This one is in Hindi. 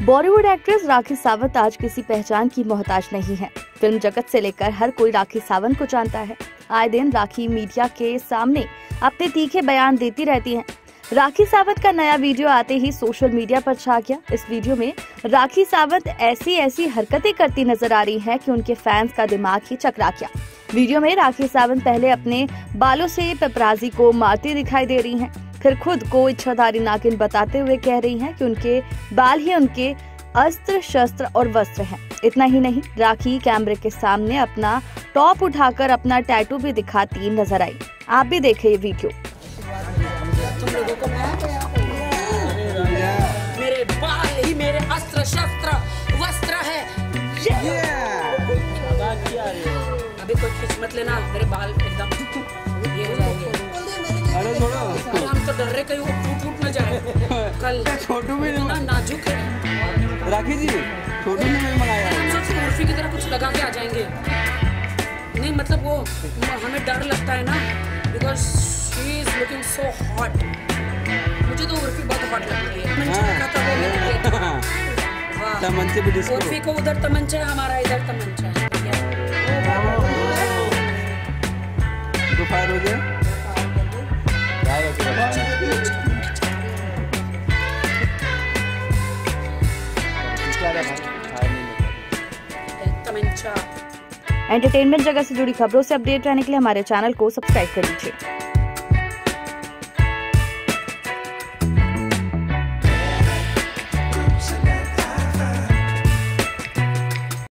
बॉलीवुड एक्ट्रेस राखी सावंत आज किसी पहचान की मोहताज नहीं है। फिल्म जगत से लेकर हर कोई राखी सावंत को जानता है। आए दिन राखी मीडिया के सामने अपने तीखे बयान देती रहती हैं। राखी सावंत का नया वीडियो आते ही सोशल मीडिया पर छा गया। इस वीडियो में राखी सावंत ऐसी हरकतें करती नजर आ रही हैं कि उनके फैंस का दिमाग ही चकरा गया। वीडियो में राखी सावंत पहले अपने बालों से पेपराजी को मारती दिखाई दे रही हैं, फिर खुद को इच्छाधारी नागिन बताते हुए कह रही हैं कि उनके बाल ही उनके अस्त्र शस्त्र और वस्त्र हैं। इतना ही नहीं, राखी कैमरे के सामने अपना टॉप उठाकर अपना टैटू भी दिखाती नजर आई। आप भी देखें ये वीडियो। तुम लोगों को मेरे बाल ही मेरे अस्त्र शस्त्र वस्त्र है। अभी कोई खींच मत लेना, मेरे बाल एकदम ये हो जाएंगे। अरे छोड़ो, हम तो डर रहे कहीं वो टूट न जाए। कल छोटू भी ना नाजुक है। राखी जी, छोटू ने भी मंगाया। हम सोचते उर्फी की तरह कुछ लगा के आ जाएंगे। नहीं मतलब वो हमें डर लगता है ना, because she is looking so hot. मुझे तो उर्फी बहुत हॉट लगती है। तमंचे भी डिस्को। उर्फी को उधर तमंचा है, हमारा इधर तमंचा है। तो फायर हो गया। एंटरटेनमेंट जगत से जुड़ी खबरों से अपडेट रहने के लिए हमारे चैनल को सब्सक्राइब कर लीजिए।